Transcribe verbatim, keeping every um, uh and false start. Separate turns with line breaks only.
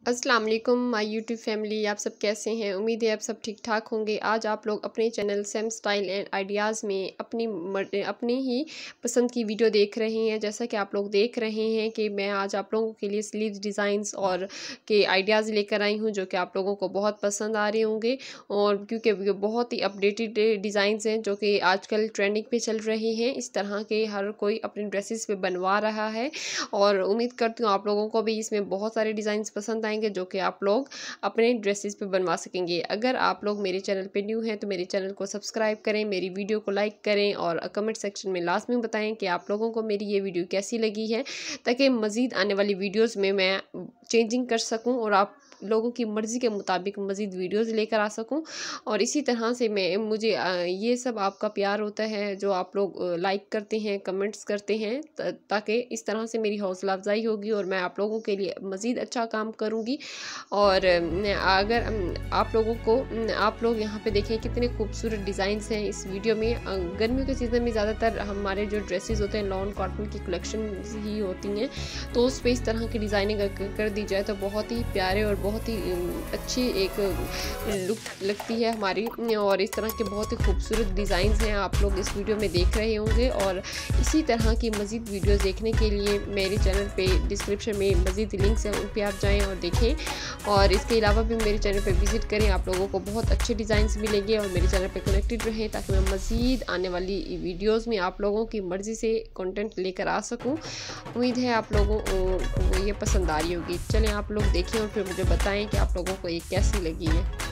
अस्सलाम वालेकुम my YouTube family, आप सब कैसे हैं। उम्मीद है आप सब ठीक ठाक होंगे। आज आप लोग अपने channel same style and ideas में अपनी अपनी ही पसंद की वीडियो देख रहे हैं। जैसा कि आप लोग देख रहे हैं कि मैं आज आप लोगों के लिए स्लीव्स डिज़ाइंस और के आइडियाज़ लेकर आई हूं, जो कि आप लोगों को बहुत पसंद आ रहे होंगे। और क्योंकि ये बहुत ही अपडेटेड डिज़ाइंस हैं जो कि आजकल ट्रेंडिंग पे चल रहे हैं। इस तरह के हर कोई अपने ड्रेसेस पे बनवा रहा है और उम्मीद करती हूँ आप लोगों को भी इसमें बहुत सारे डिज़ाइंस पसंद आएंगे जो कि आप लोग अपने ड्रेसेस पे बनवा सकेंगे। अगर आप लोग मेरे चैनल पे न्यू हैं तो मेरे चैनल को सब्सक्राइब करें, मेरी वीडियो को लाइक करें और कमेंट सेक्शन में लास्ट में बताएं कि आप लोगों को मेरी ये वीडियो कैसी लगी है, ताकि मज़ीद आने वाली वीडियोज़ में मैं चेंजिंग कर सकूँ और आप लोगों की मर्ज़ी के मुताबिक मज़ीद वीडियोस लेकर आ सकूं। और इसी तरह से मैं मुझे ये सब आपका प्यार होता है जो आप लोग लाइक करते हैं, कमेंट्स करते हैं, ताकि इस तरह से मेरी हौसला अफजाई होगी और मैं आप लोगों के लिए मज़ीद अच्छा काम करूंगी। और अगर आप लोगों को आप लोग यहाँ पे देखें कितने खूबसूरत डिज़ाइंस हैं इस वीडियो में। गर्मियों के सीज़न में ज़्यादातर हमारे जो ड्रेसेस होते हैं लॉन कॉटन की कलेक्शन ही होती हैं, तो उस पर इस तरह की डिज़ाइनिंग कर दी जाए तो बहुत ही प्यारे और बहुत ही अच्छी एक लुक लगती है हमारी। और इस तरह के बहुत ही खूबसूरत डिज़ाइंस हैं आप लोग इस वीडियो में देख रहे होंगे। और इसी तरह की मज़ीद वीडियोस देखने के लिए मेरे चैनल पे डिस्क्रिप्शन में मज़ीद लिंक्स हैं, उन पर आप जाएं और देखें। और इसके अलावा भी मेरे चैनल पे विज़िट करें, आप लोगों को बहुत अच्छे डिज़ाइंस मिलेंगे। और मेरे चैनल पे कनेक्टेड रहें ताकि मैं मज़ीद आने वाली वीडियोज़ में आप लोगों की मर्ज़ी से कंटेंट लेकर आ सकूँ। उम्मीद है आप लोगों को ये पसंद आ रही होगी। चलें आप लोग देखें और फिर मुझे बताएं कि आप लोगों को ये कैसी लगी है।